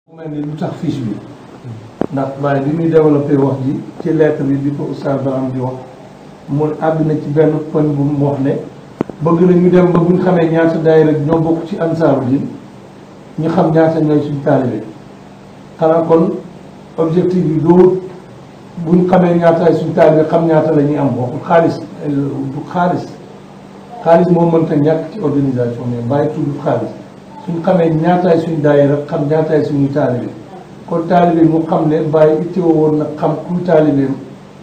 mel ni lu tax fiche bi ndax waaye bi muy développé wax ji ci lettre bi ko Oustaz Barham di wax mu àgg na ci benn poñ bu mu wax ne bëgg na ñu dem ba buñ xamee ñaata daayira ñoo bokk ci ansaaru din ñu xam ñaata ñooy suñu taalibe xanaa kon objectif bi doo buñ xamee ñaataay suñu taalibe xam ñaata la ñuy am waxul xaalis du xaalis moo mënta ñàkk ci organisation mais bàyyi tudd xaalis suñ xamee ñaataay suñu daayira xam ñaataay suñu taalibe kon taalibe mu xam ne bàyyi itteewoo woon na xam kuy taalibeem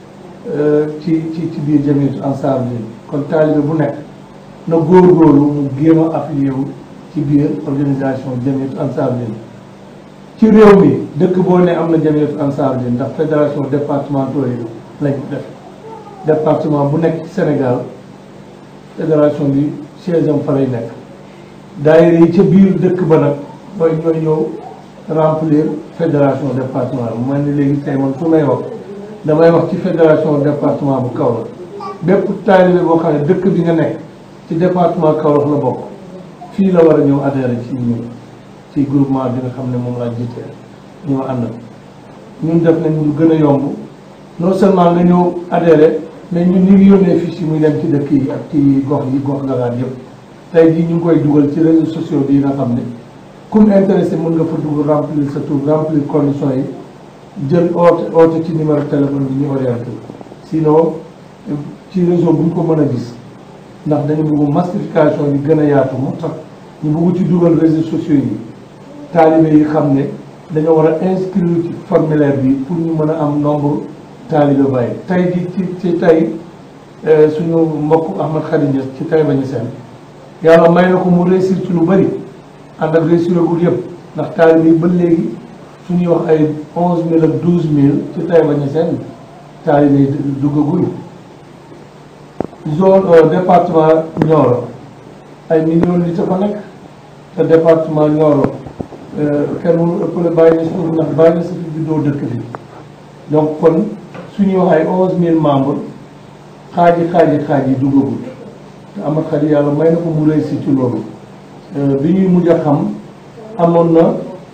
ci biir jamiyatu ansaaru din kon taalibe bu nekk na góorgóorlu mu géem a affilié wu ci biir organisation jamiyatu ansaaru din ci réew mi dëkk boo ne am na jamiyatu ansaaru din ndax fédération départementaux yi lañ ko def département bu nekk ci Sénégal fédération bi siège am fa lay nekk daayira yi ca biir dëkk ba nag mooy ñooy ñëw remplir fédération département bu mel ni léegi tey man su may wax damay wax ci fédération département bu Kaolack bépp taalibe boo xam ne dëkk bi nga nekk ci département Kaolack la bokk fii la war a ñëw adhéré ci ñun ci groupement bi nga xam ne moom laa jiite ñoo ànd ñun def nañ lu gën a yomb non seulement nga ñëw adhéré mais ñun ñu ngi yónnee fiche yi muy dem ci dëkk yi ak ci gox gagaat yëpp tey jii ñu ngi koy dugal ci réseaux sociaux bi nga xam ne comme intéressé mën nga fa dugg remplir sa tour remplir conditions yi jël oote ci numéro téléphone bi ñu orienté sinon ci réseau bu ñu ko mën a gis ndax dañu bëgg massification bi gën a yaatu moo tax ñu bëgg ci dugal réseaux sociaux yi taalibe yi xam ne dañoo war a inscrire ci formulaire bi pour ñu mën a am nombre taalibe Baye tey ci tey suñu mbokk Ahmad Khady Niass ci Taïba Niassène yàlla may na ko mu réussir ci lu bëri ànd ak réussir agul yëpp ndax taalibe yi ba léegi suñuy wax ay 11 000 ak 12 000 ci Taïba Niassène taalibe yi duggaguñ zone département Nioro ay millions li fa nekk te département Nioro kenn mënu ëppale Baye Niass ndax Baye Niass fi juddoo dëkk bi donc kon suñuy wax ay 11 000 membres xaaji duggagul te Ahmad Khady yàlla may na ko mu réussir ci loolu bi ñuy mujj a xam amoon na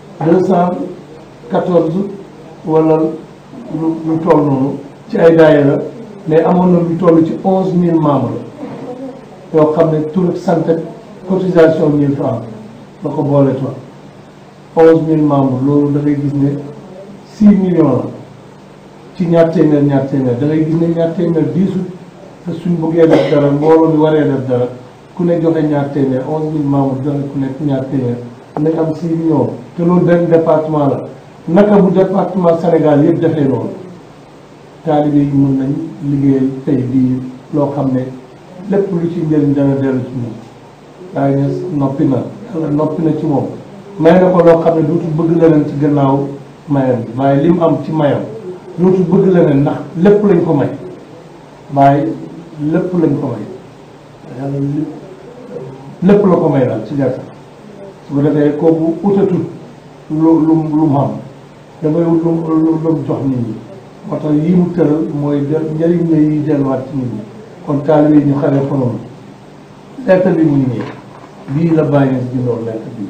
214 wala lu toll noonu ci ay daayira mais amoon na lu toll ci 11 000 membres yoo xam ne tur ak sant cotisation 1000 francs la ko boole toi 11 000 membres loolu da ngay gis ne 6 millions la ci ñaar téeméer da ngay gis ne ñaar téeméer diisul te suñ bëggee def dara mbooloo mi waree def dara ku ne joxe ñaar téeméer 11 000 membres joxe ku nekk ñaar téeméer nañ am 6 millions te loolu benn département la naka bu département Sénégal yëpp defee loolu taalibe yi mën nañ liggéeyal tey bii loo xam ne lépp lu ci njëriñ dana dellu ci moom waaye Niass noppi na yàlla noppi na ci moom may na ko loo xam ne dootul bëgg leneen ci gannaaw mayam bi waaye li mu am ci mayam dootul bëgg leneen ndax lépp lañ ko may waaye lépp lañ ko may yàlla lépp la ko may daal ci gàttal su ko defee kooku utatul lu mu xam dafay lu mu jox nit ñi moo tax yi mu tëral mooy njëriñ la yi delluwaat ci nit ñi kon taalibe yi ñu xaree ko noonu lettre bi mu ngi bii la Baye Niass bindoon lettre bi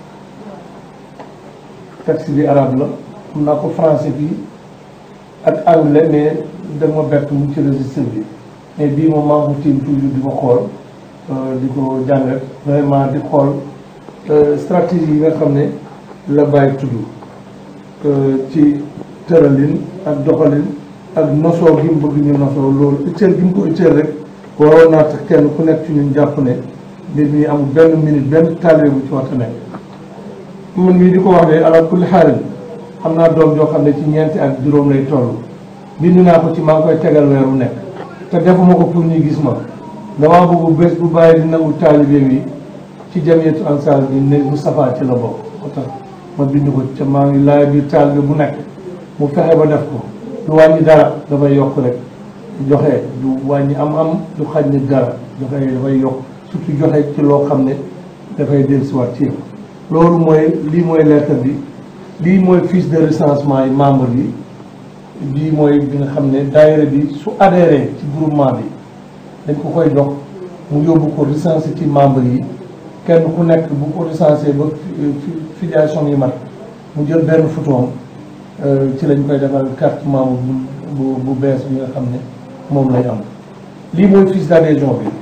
texte bi arabe la xam naa ko français bi ak anglais mais dama bett mu ci registre bi mais bii moom maa ngi ko tiim toujours di ko xool di ko jàngat vraiment di xool stratégie yi nga xam ne la Baye tudd ci tëralin ak doxalin ak nosoo gi mu bëgg ñu nosoo loolu itteel gi mu ko itteel rek waroon naa tax kenn ku nekk ci ñun jàpp ne mbir mi amul benn minute benn taalibe bu ci waxta nekk man mii di ko wax de ala kulli xaalin xam naa doom joo xam ne ci ñeenti ak juróom lay toll bind naa ko ci maa ngi koy tegal weer wu nekk te defuma ko pour ñu gis ma damaa bëgg bés bu bàyyi di nangu taalibe yi ci jamiyatu ansaaru din ne Moustapha ci la bokk moo tax ma bind ko ca maa ngi laaj biir taalibe bu nekk mu fexe ba def ko du wàññi dara dafay yokk rek joxe du wàññi am du xaj ni dara joxe dafay yokk surtout joxe ci loo xam ne dafay dellusiwaat ci loolu mooy lii mooy lettre bi lii mooy fiche de recensement yi membre yi bii mooy bi nga xam ne daayira bi su adhéré ci groupement bi dañ ko koy jox mu yóbbu ko recensé ci membre yi kenn ku nekk bu ko recensé ba filiation yi mat mu jël benn photo ci lañ koy defal carte membre bu bees bi nga xam ne moom lay am. lii mooy fiche d'adhésion bi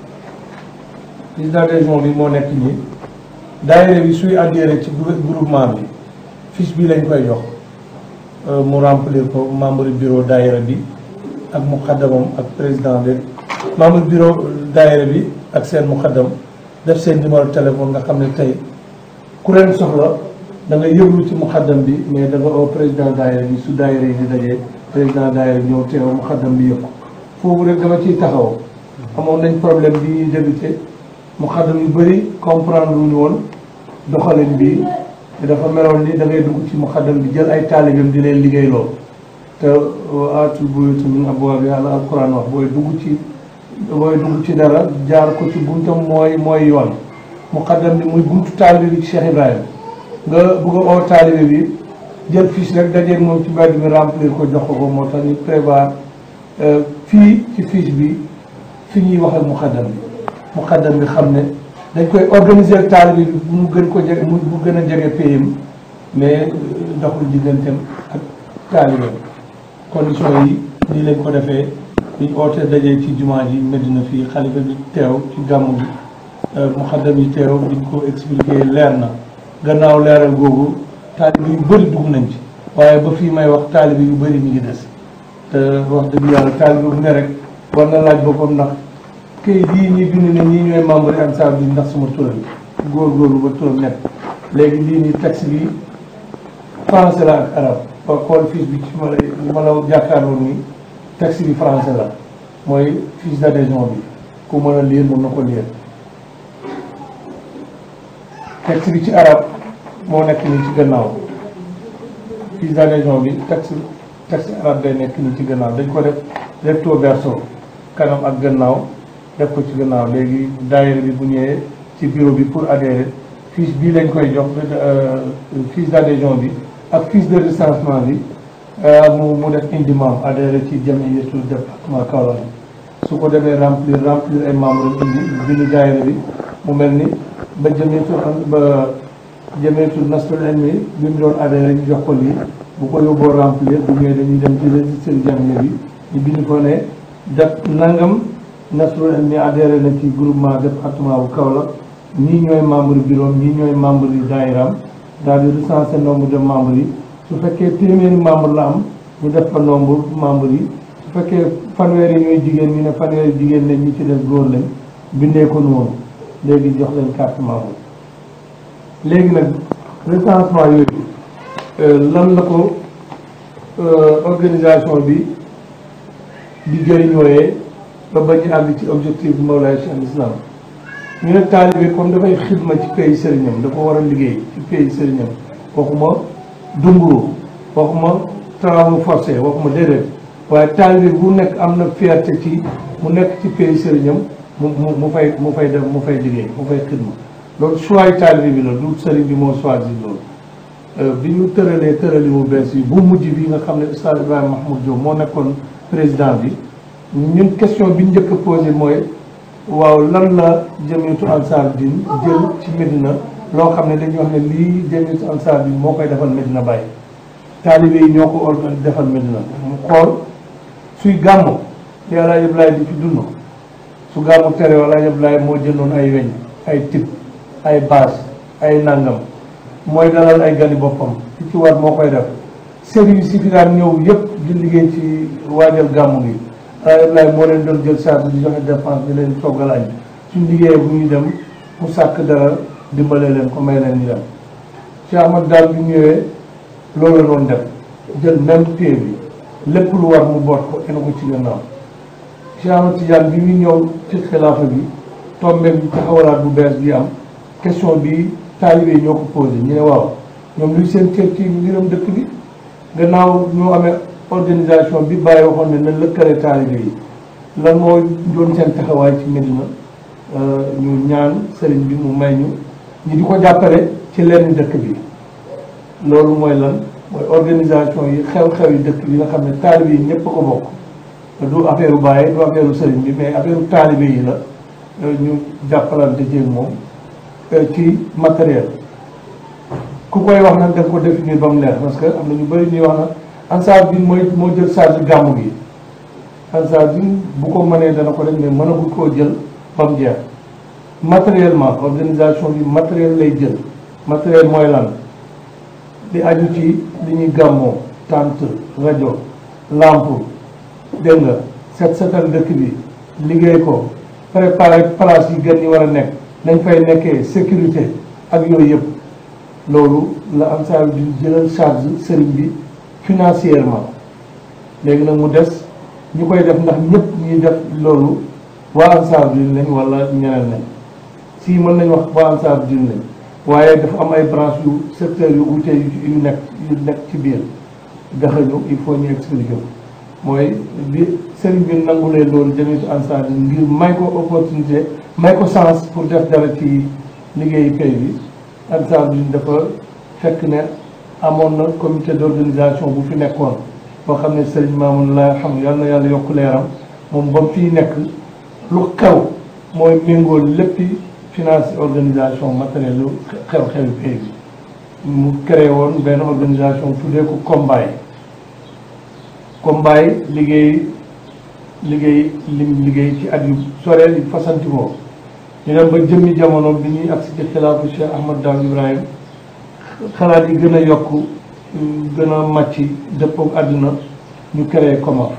moo nekk nii daayira bi suy adhéré ci groupement bi fiche bi lañ koy jox mu remplir ko membre bureau daayira bi ak muqaddamam ak président de membre bureau daayira bi ak seen muqaddam def seen numéro téléphone nga xam ne tey ku leen soxla da nga yëglu ci muqaddam bi mais da nga oo président daayira bi su daayira yi di dajee président daayira bi ñëw teew muqaddam bi yëpp foofu rek dama ciy taxaw amoon nañ problème bi ñuy débuté muqaddam yu bëri comprendre wuñu woon doxalin bi te dafa meloon ni da ngay dugg ci muqaddam bi jël ay taalibam di leen liggéeyloo te aatul buyuuta min abwaabihaa alquran wax booy dugg ci dara jaar ko ci buntam mooy yoon muqaddam bi muy buntu taalibe bi ci Cheikh Ibrahima nga bëgg a oo taalibe bi jël fiche rek dajeeg moom ci mbedd mi remplir ko jox ko moo tax ñu prévoir fii ci fiche bi fi ñuy wax ak muqaddam bi xam ne dañ koy organiser taalibe bi bu mu gën ko jege bu gën a jege payam mais doxul digganteem ak taalibe condition yi nii lañ ko defee liñ oote dajee ci jumaa ji Medina fii xalifa bi teew ci gàmmu bi muqaddam yi teew diñ ko expliquer leer na gannaaw leeral googu taalibe yu bëri dugg nañ ci waaye ba fii may wax taalibe yu bëri mi ngi des te wax dëgg yàlla taalibe bu ne rek war na laaj boppam ndax kayit yii ñuy bind ne ñii ñooy membre yi Ansaar bi ndax suma turam góorgóorlu ba turam nekk léegi lii nii texte bi français la ak arabe ba xool fiche bi ci ma la jàkkaarloo nii texte bi français la mooy fiche d'adhésion bi ku mën a lire mën na ko lire texte bi ci arabe moo nekk nii ci gannaaw fiche d'adhésion bi texte arabe day nekk nii ci gannaaw dañ ko def recto verso kanam ak gannaaw def ko ci gannaaw léegi daayira bi bu ñëwee ci bureau bi pour adhérer fiche bii lañ koy jox fiche d'adhésion bi ak fiche de recensement bi mu def indi membre adhéré ci jamiyatul département Kaolack su ko demee remplir ay membres indi bindu daayira bi mu mel ni ba jamiyatul nasrul ilmi bi mu doon adhéré ñu jox ko lii bu ko yóbboo remplir bu ñëwee dañuy dem ci registre jamiya bi ñu bind ko ne def nangam nasrul ilmi adhéré na ci groupement département bu Kaolack ñii ñooy membre bureau ñii ñooy membre yi daayiraam daal di recenser nombre de membres yi su fekkee téeméeri membre la am ñu def fa nombre membre yi su fekkee fanweeri ñooy jigéen ñu ne fanweeri jigéen lañ ñi ci def góor lañ bindee ko noonu léegi jox leen carte membre léegi nag recensement yooyu lan la ko organisation bi di jëriñooyee ba bañ a àgg ci objectif bi Mawlaay Cheikh Islam ñu ne taalibe comme dafay xidma ci pays sëriñam dafa war a liggéey ci pays sëriñam waxuma dunguru waxuma travaux forcés waxuma déedéet waaye taalibe bu nekk am na fierté ci mu nekk ci pays sëriñam mu fay liggéey mu fay xidma loolu choix yi taalibe bi la du sëriñ bi moo choisir loolu bi ñu tërali mu bees yi bu mujj bi nga xam ne Oustaz Ibrahima Mahmoud Diop moo nekkoon président bi ñun question bi njëkk a posé mooy waaw lan la jamiyatu Ansaar Din jël ci Medina loo xam ne dañuy wax ne lii jamiyatu Ansaar Din moo koy defal Medina Baye taalibe yi ñoo ko defal Medina mu xool suy gàmmu li Alaaji Ablaay di ci dund su gàmmu tere Alaaji Ablaay moo jëndoon ay weñ ay tib ay bâche ay nangam mooy dalal ay gani boppam ci war moo koy def service yi fi daan ñëw yëpp di liggéey ci waajal gàmmu gi Ablaye moo leen doon jël charge di joxe dépense di leen toggal añ suñ liggéeyee bu ñuy dem mu sàkk dara dimbale leen ko may leen ñu dem Cheikh Ahmad daal bi ñëwee loolu la doon def jël même pied bi lépp lu war mu boot ko enu ko ci gannaaw Cheikh Ahmad Tidiane bi muy ñëw ci xilaafa bi tombeeg bi taxawalaat bu bees bi am question bi taalibe yi ñoo ko posé ñu ne waaw ñoom luy seen cër ci mbiram dëkk bi gannaaw ñoo amee organisation bi bàyyi waxoon ne na lëkkale taalibe yi lan moo doon seen taxawaay ci Medina ñu ñaan sëriñ bi mu may ñu di ko jàppale ci lenn dëkk bi loolu mooy lan mooy organisation yi xew-xew yi dëkk bi nga xam ne taalibe yi ñëpp a ko bokk du affaire u bàyyi du affaire u sëriñ bi mais affaire u taalibe yi la ñu jàppalante jéeg moom ci matériel ku koy wax nag da nga ko définir ba mu leer parce que am na ñu bëri ñuy wax nag Ansaarud-Din moo jël charge gàmmu gi Ansaarud-Din bu ko mënee dana ko def mais mënagul koo jël ba mu jeex matériellement organisation bi matériel lay jël matériel mooy lan di aju ci li ñuy gàmmoo tente rajo lampe dégg nga setal dëkk bi liggéey ko préparer place yi gën ñi war a nekk nañ fay nekkee sécurité ak yooyu yëpp loolu la Ansaarud-Din jëlal charge sëriñ bi financièrement léegi nag mu des ñu koy def ndax ñëpp ñuy def loolu waa Ansaarud-Din lañ wala ñeneen lañ si mën nañ wax waa Ansaarud-Din lañ waaye dafa am ay branche yu secteur yu wuute yu nekk ci biir daxañu il faut ñu expliquer ko mooy bi sëriñ bi nangulee loolu jamiatu Ansaarud-Din ngir may ko opportunité may ko chance pour def dara ci liggéeyu kay bi Ansaarud-Din dafa fekk ne amoon na comité d'organisation bu fi nekkoon boo xam ne sëriñ Mamoun la xam yal na yàlla yokk leeram moom ba mu fiy nekk lu xew mooy méngoo léppi finance organisation matériel lu xew-xewi pays bi mu créé woon benn organisation tuddee ko Kombaay liggéey ci at yu soreel yu fasantikoo ñu dem ba jëmmi jamono bi ñuy agsi ci xilaafu Cheikh Ahmad Daam Ibrahim xalaat yi gën a yokk gën a màcc dëppook àdduna ñu créé COMAF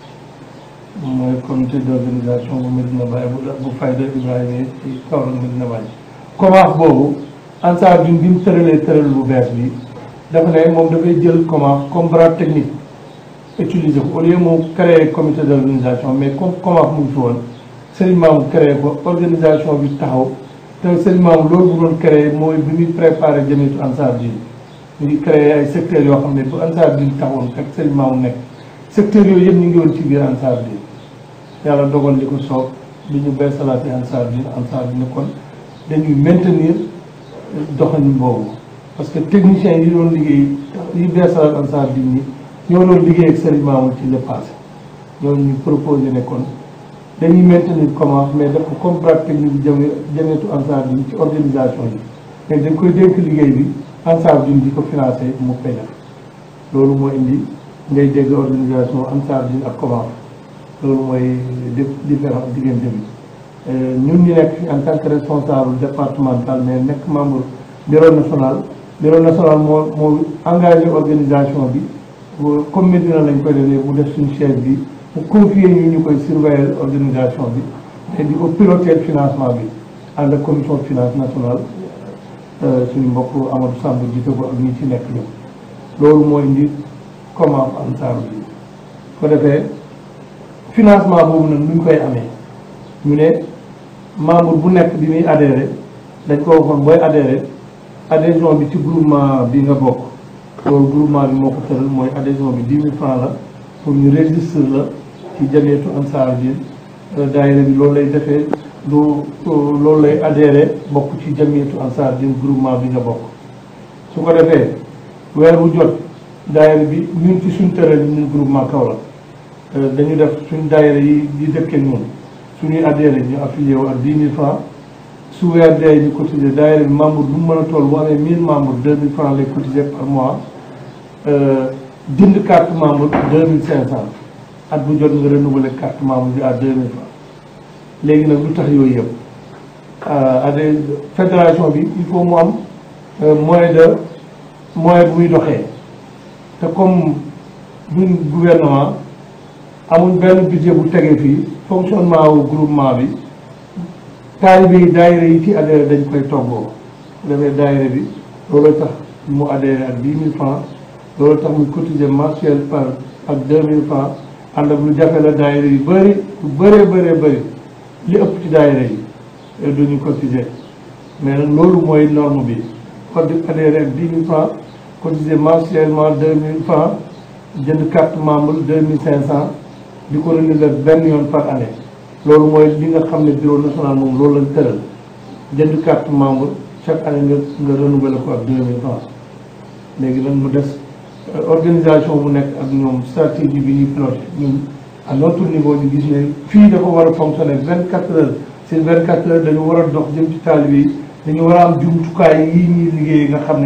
mooy comité d'organisation bu Medina Baye bu fayda Ibrahima ci Kaolack Medina Baye COMAF boobu Ansaarud-Din bi mu tëral bu bees bi dafa ne moom dafay jël COMAF comme bras technique utiliser ko au lieu mu créé comité d'organisation mais comme COMAF mu ngi fi woon Serigne Mamoun créé ko organisation bi taxaw te Serigne Mamoun loolu bu doon créé mooy bi muy préparé jamiatu Ansaarud-Din ñu ngi créé ay secteurs yoo xam ne bu Ansaarud-Din taxawoon fekk Serigne Mamoun nekk secteurs yooyu yëpp ñu ngi woon ci biir Ansaarud-Din yàlla dogal li ko soob li ñu beesalaatee Ansaarud-Din ne kon dañuy maintenir doxalin boobu parce que techniciens yi doon liggéey yi beesalaat Ansaarud-Din ñi ñoo doon liggéey ak Serigne Mamoun ci le passé ñooñu ñu proposé ne kon dañuy maintenir comment mais def ko comme bras technique bi jamiatu Ansaarud-Din ci organisation yi mais dañ koy dénk liggéey bi Ansaarud-Din di ko financé mu koy def loolu moo indi ngay dégg organisation Ansaarud-Din ak COMAF loolu mooy différence diggante bi ñun ñu nekk fi en tant que responsable départemental mais nekk membre bureau national moo engagé organisation bi comme Medina lañ koy defee mu def suñu chef bi mu confier ñu koy surveiller organisation bi mais di ko piloter financement bi ànd ak commission finance nationale suñu mbokk Amadou Samb jiite ko ak ñi ci nekk ñëpp loolu moo indi COMAF Ansaarud-Din ko defee financement boobu nag nu ñu koy amee ñu ne membre bu nekk bi muy adhéré dañ ko waxoon booy adhéré adhésion bi ci groupement bi nga bokk loolu groupement bi moo ko tëral mooy adhésion bi 10 000 francs la pour ñu registre la ci jamiatu Ansaarud-Din daayira bi loolu lay defee loolu lay adhéré bokk ci jamiatu Ansaarud-Din groupement bi nga bokk su ko defee weer bu jot daayira bi ñun ci suñ tëral ñun groupement Kaolack dañu def suñ daayira yi di dëkkee ñun suñuy adhéré ñu affilié wu ak 10 000 francs su weer dee ñu cotiser daayira bi membre bu mu mën a toll bu amee 1000 membres 2000 francs lay cotiser par mois jënd carte membre 2500 at bu jot nga renouveler carte membre bi à 2000 francs léegi nag lu tax yooyu yëpp adhé fédération bi il faut mu am moyen bu muy doxee te comme duñ gouvernement amuñ benn budget bu tegee fii fonctionnement wu groupement bi taalibe yi daayira yi ci adhéré dañ koy toggoo defee daayira bi loolu tax mu adhéré ak 10 000 francs loolu tax muy cotiser mensuel par ak 2000 francs ànd ak lu jafe la daayira yu bëri lu bëri li ëpp ci daayira yi duñu cotiser mais nag loolu mooy norme bi kon di adhéré ak 10 000 francs cotiser mensuellement 2000 francs jënd carte membre 2500 di ko renouveler benn yoon par année loolu mooy li nga xam ne bureau national moom loolu lañ tëral jënd carte membre chaque année nga renouveler ko ak 2000 francs léegi nag mu des organisation bu nekk ak ñoom stratégie bi ñuy piloté ñun à notre niveau ñu gis ne fii dafa war a fonctionner 24 heures sur 24 heures dañu war a dox jëm ci taalibe yi dañu war a am jumtukaay yi ñuy liggéey nga xam ne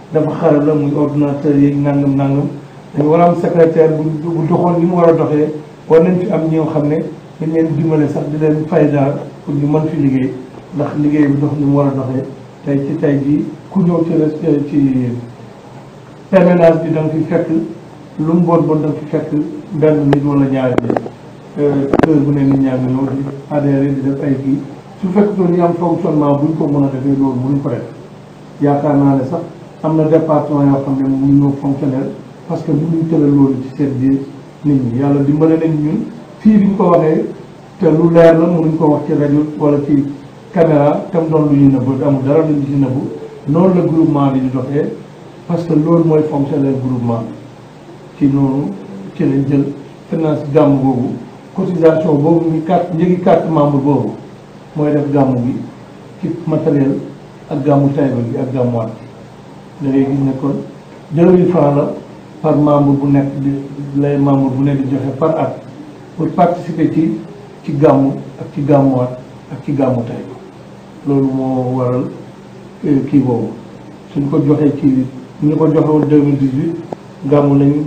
dafa xaral la muy ordinateur yi nangam nangam dañu war a am secrétaire bu doxoon ni mu war a doxee war nañ fi am ñoo xam ne dañ leen dimbale sax di leen fay daal pour ñu mën fi liggéey ndax liggéey bi dox ni mu war a doxee tey jii ku ñëw ci permanence bi da nga fi fekk lu mu bon da nga fi fekk benn nit wala ñaari nit heure bu ne nit ñaa ngi ñëw di adhéré di def ay kii su fekkoon ñu am fonctionnement buñ ko mën a defee loolu mënuñ ko def yaakaar naa ne sax am na département yoo xam ne mu ñëw fonctionnel parce que mënuñ tëral loolu ci seen biir nit ñi yàlla dimbale nañ ñun fii bi ñu ko waxee te lu leer la mënuñ ko wax ci rajo wala ci caméra tam doon lu ñu nëbb amul dara lu ñu ci nëbbu noonu la groupement bi di doxee parce que loolu mooy fonctionnaire groupement ci noonu ci lañ jël finance gàmm boobu cotisation boobu ñu carte njëgi carte membre boobu mooy def gàmmu gi ci matériel ak gàmmu Taïba gi ak gàmmuwaat da ngay gis ne kon 2000 francs la par membre bu nekk di lay membre bu nekk di joxe par at pour participer ci gàmmu ak ci gàmmuwaat ak ci gàmmu Taïba loolu moo waral kii boobu suñ ko joxee ci ñu ko joxe woon 2018 gàmmu nañu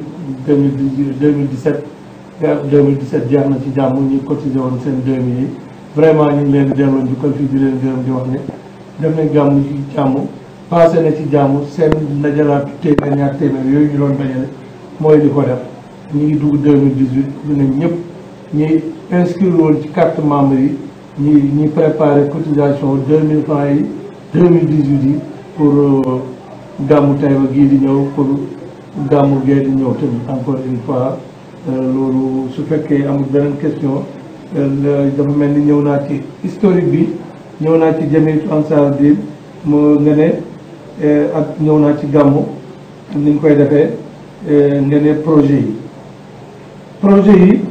2017 2017 jeex na ci jàmm ñu cotisé woon seen 2000 yi vraiment ñu ngi leen di delloo njukkal fii di leen gërëm di wax ne def nañ gàmmu ci jàmm passé na ci jàmm seen ndajalaat téeméer ñaar téeméer yooyu ñu doon dajale mooy li ko def ñu ngi dugg 2018 bi nañ ñëpp ñuy inscrire woon ci carte membre yi ñuy préparé cotisation 2000 francs yi 2018 yi pour gàmmu Taïba gii di ñëw pour gàmmu gee di ñëw tamit encore une fois loolu su fekkee amul beneen question dafa mel ni ñëw naa ci historique bi ñëw naa ci Jamiyatu Ansaaru Diin moo nga ne ak ñëw naa ci gàmmu ni ñu koy defee nga ne projet yi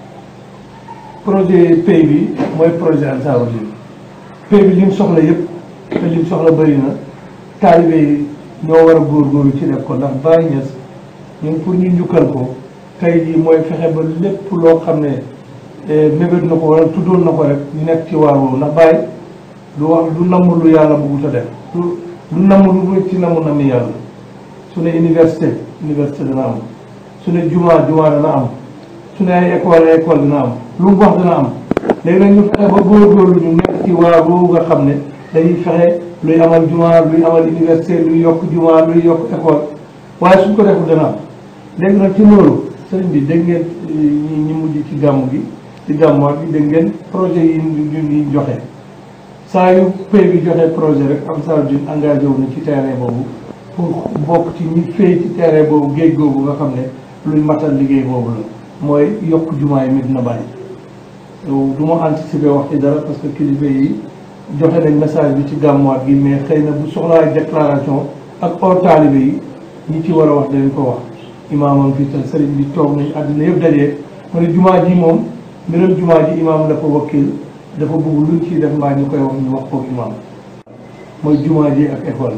pays bi mooy projet Ansaaru Diin pays bi li mu soxla yëpp te li mu soxla bëri na taalibe yi ñoo war a góorgóorlu ci def ko ndax Baye Niass ñun pour ñu njukkal ko tey jii mooy fexe ba lépp loo xam ne mébét na ko wala tuddoon na ko rek ñu nekk ci waar woowu ndax Baye du wax du namm lu yàlla bëggut a def du namm lu ci namu nami yàlla su ne université dana am su ne jumaa dana am su ne ay école dina am lu mu wax dina am léegi nag ñu fexe ba góorgóorlu ñu nekk ci waar woowu nga xam ne dañuy fexe luy amal jumaa luy amal université luy yokk jumaa luy yokk école waaye suñ ko deful dana am léegi nag ci loolu sëriñ bi dégg ngeen ñi mujj ci gàmmu gi ci gàmmuwaat bi dégg ngeen projet yi ñu joxe saa yu pay bi joxe projet rek Ansaaru Diin engagé wu na ci terrain boobu pour bokk ci ñi fay ci terrain boobu géej googu nga xam ne luy matal liggéey boobu la mooy yokk jumaa yi Medina Baye du ma anticiper wax ci dara parce que kilifa yi joxe nañ message bi ci gàmmuwaat gi mais xëy na bu soxlaa déclaration ak hors taalibe yi ñi ci war a wax danañ ko wax imaamam fii tam sëriñ bi toog nañ àddina yëpp dajee mu ne jumaa ji moom mbiram jumaa ji imaam la ko wakkil dafa bëgg luñ ciy def mbaa ñu koy wax ñu wax ko imaam mooy jumaa ji ak école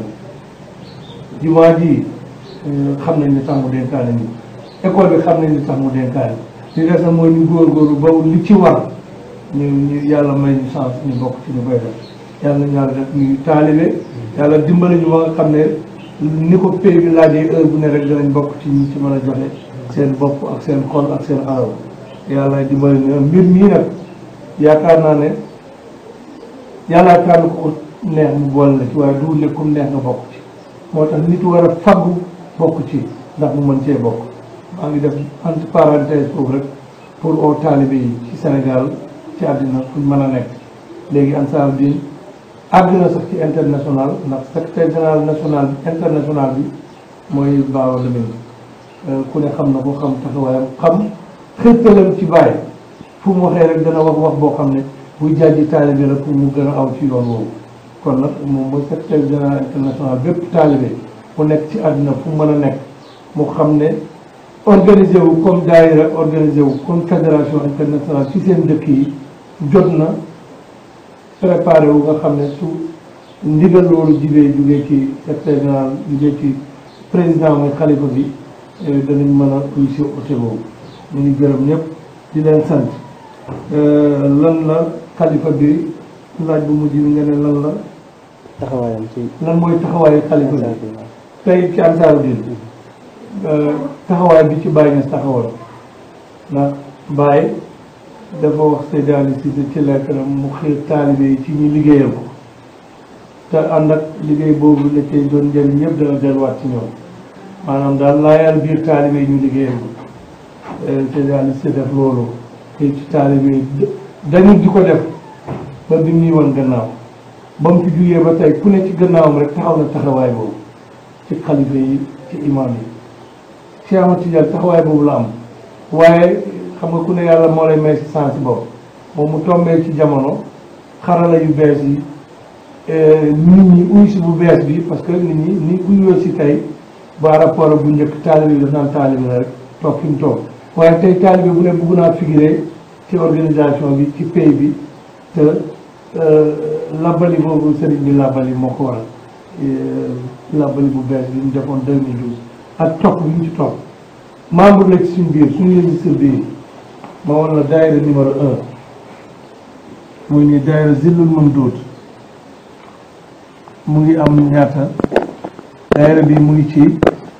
jumaa ji xam nañ ne tax mu dénkaane ni école bi xam nañ ne tax mu dénkaane li des na mooy ñu góorgóorlu ba li ci war ñu yàlla may ñu chance ñu bokk ci ñu koy def yàlla nañu yàlla def ñuy taalibe yàlla dimbali ñu ba nga xam ne ni ko pay bi laajee heure bu ne rek danañ bokk ci ñi ci mën a joxe seen bopp ak seen xol ak seen alal yàlla dimbali ñu mbir mii nag yaakaar naa ne yàllaa tànn ko neex mu boole la ci waaye du ne comme neex nga bokk ci moo tax nit war a faggu bokk ci ndax mu mën cee bokk maa ngi def entre parenthèse foofu rek pour au taalibe yi ci Sénégal ci àddina fuñ mën a nekk léegi Ansaaru Diin àgg na sax ci international ndax secrétaire général national international bi mooy Baba Lamine ku ne xam na ko xam taxawaayam xam xëttalam ci Baye fu mu waxee rek dana wax boo xam ne buy jàjji taalibe la pour mu gën a aw ci yoon woowu kon nag moom mooy secrétaire général international bépp taalibe mu nekk ci àddina fu mu mën a nekk mu xam ne organisé wu comme daayira organisé wu comme fédération internationale ci seen dëkk yi jot na préparé wu nga xam ne su ndigal loolu jugee ci secrétaire général jugee ci président mooy xalifa bi danañ mën a uy si ote boobu ñu ngi gërëm ñëpp di leen sant lan la xalifa bi laaj bu mujj bi nga ne lan la taxawaayam ci lan mooy taxawaayu xalifa bi tey ci Ansaarud-Din taxawaay bi ci Baye Niass taxawal ndax Baye dafa wax Seydi Ali Cissé ci lettre mu xiir taalibe yi ci ñu liggéeyal ko te ànd ak liggéey boobu la cay doon njëriñ ñëpp dana delluwaat ci ñoom maanaam daal laayal biir taalibe yi ñu liggéeyal ko Seydi Ali Cissé def loolu te ci taalibe yi dañu di ko def ba bi ñuy wan gannaaw ba mu fi jugee ba tey ku ne ci gannaawam rek taxaw na taxawaay boobu ci xalifa yi ci imam yi Cheikh Ahmad Tidiane taxawaay boobu la am waaye xam nga ku ne yàlla moo lay may si sens boobu moom mu tombee ci jamono xarala yu bees yi nit ñi uy si bu bees bi parce que nit ñi ni uyoo si tey par rapport ak bu njëkk taalibe yi daf naan taalibe la rek toog fi mu toog waaye tey taalibe bu ne bëgg naa figurer ci organisation bi ci pays bi te labbali boobu sëriñ bi labbali moo ko waral labbali bu bees bi ñu defoon 2012 ak topp bi ñu ci topp membre la ci suñ biir suñu registre bi ma woon la daayira numéro 1 muy ni daayira Zillul Mamdoud mu ngi am ñaata daayira bi mu ngi ci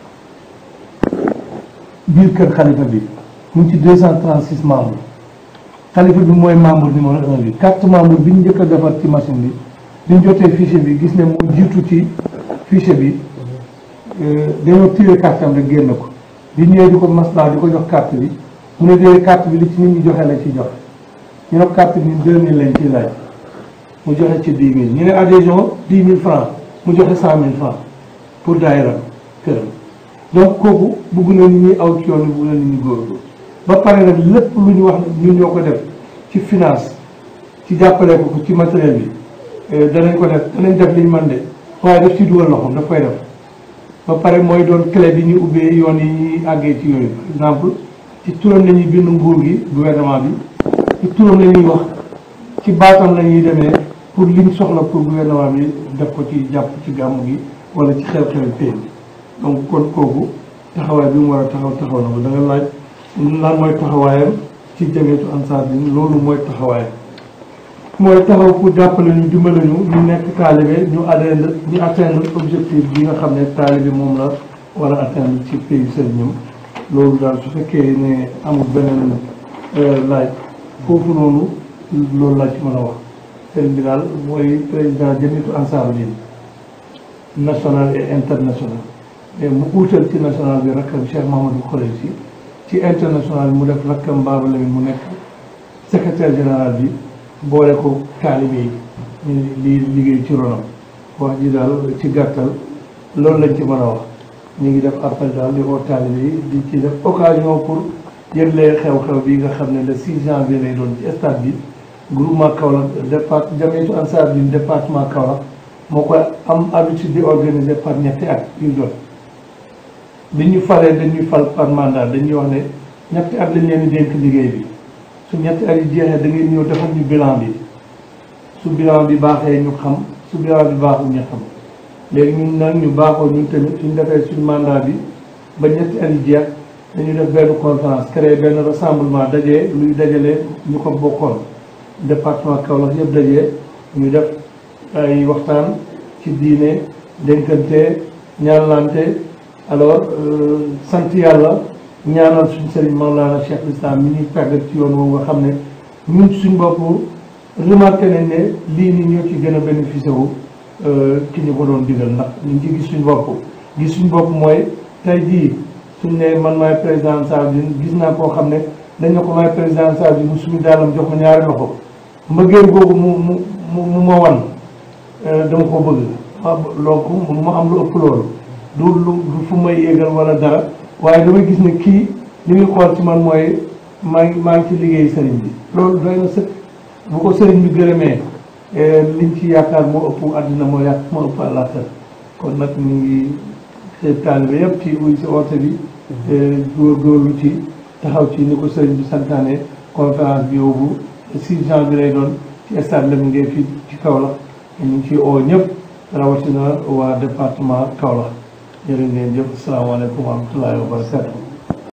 biir kër xalifa bi mu ngi ci 236 membres xalifa bi mooy membre numéro 1 bi carte membre bi ñu njëkk a defar ci machine bi bi ñu jotee fichier bi gis ne moo jiitu ci fichier bi dañoo tiré carte am rek génn ko bi ñëwee di ko maslaa di ko jox carte bi mu ne dee carte bi li ci nit ñi joxe la ci joxe ñu ne carte bi 2000 lañ ciy laaj mu joxe ci 10 000 ñu ne adhésion 10 000 francs mu joxe 100 000 francs pour daayira këram donc kooku bugg na nit ñi aw ci yoon bi bugg na nit ñi góorgóorlu ba pare nag lépp lu ñu wax ñun ñoo ko def ci finance ci jàppale ko ci matériel bi danañ ko def danañ def liñ mën de waaye daf ci dugal loxoom daf koy def ba pare mooy doon clé bi ñu ubbee yoon yi ñuy àggee ci yooyu par exemple ci turam la ñuy bind nguur gi gouvernement bi ci turam la ñuy wax ci baatam la ñuy demee pour liñ soxla pour gouvernement bi def ko ci jàpp ci gàmmu gi wala ci xew-xewi pays bi donc kon kooku taxawaay bi mu war a taxaw na ko da nga laaj lan mooy taxawaayam ci jamiyatu Ansaarud-Din loolu mooy taxawaayam mooy taxaw pour jàppale ñu dimbale ñu nekk taalibe ñu atteindre objectif bi nga xam ne taalibe moom la war a atteindre ci pays sëriñam loolu daal su fekkee ne amul beneen laaj foofu noonu loolu laa ci mën a wax sëriñ bi daal mooy président jamiyatu Ansaarud-Din national et international mais mu uutal ci national bi rakkam Cheikh Mahamadou Khoureyssi ci international mu def rakkam Baba Lamine mu nekk secrétaire général bi boole ko taalibe yi ñu li liggéey ci ronam wax ji daal ci gàttal loolu lañ ci mën a wax ñu ngi def appel daal di woo taalibe yi di ci def occasion pour yëgle xew-xew bi nga xam ne le 6 janvier lay doon ci stade bi groupement Kaolack départ jamiyatu Ansaarud-Din département Kaolack moo koy am habitude di organiser par ñetti at yu jot bi ñu falee dañuy fal par mandat dañuy wax ne ñetti at lañ leen di dénk liggéey bi su ñetti at yi jeexee da ngeen ñëw defal ñu bilan bi su bilan bi baaxee ñu xam su bilan bi baaxul ñu xam léegi ñun nag ñu baaxoo ñun tamit suñ defee suñ mandat bi ba ñetti at yi jeex dañu def benn conférence créé benn rassemblement dajee luy dajale ñu ko bokkoon département Kaolack yëpp dajee ñu def ay waxtaan ci diine dénkante ñaanlante alors sant yàlla ñaanal suñ sëriñ Mawlana Cheikh Islam mi ñuy tàggat ci yoon woowu nga xam ne ñun suñ bopp remarqué nañ ne lii ni ñoo ci gën a bénéficié wu ki ñu ko doon digal ndax ñu ngi gis suñ bopp mooy tey jii suñ ne man maay président Ansaarud-Din gis naa koo xam ne dañ ne ko maay président Ansaarud-Din mu suñu daalam jox ma ñaari loxo mbëggeel googu mu ma wan dama ko bëgg donc mu ma am lu ëpp loolu du fu may yéegal wala dara waaye damay gis ne kii li muy xool ci man mooy maa ngi ci liggéey sëriñ bi loolu doy na sëkk bu ko sëriñ bi gërëmee liñ ci yaakaar moo ëpp àddina moo ëpp àllaaxira kon nag ñu ngi xeeb taalibe yëpp ci uy si oote bi góorgóorlu ci taxaw ci ni ko sëriñ bi santaane conférence bi yóbbu 6 janvier lay doon ci stade Lamine Gueye fii ci Kaolack ñu ngi ciy oo ñëpp rawatina waa département Kaolack jërë ngeen jëf asalaamaaleykum wa rahmatullahi wa barakatu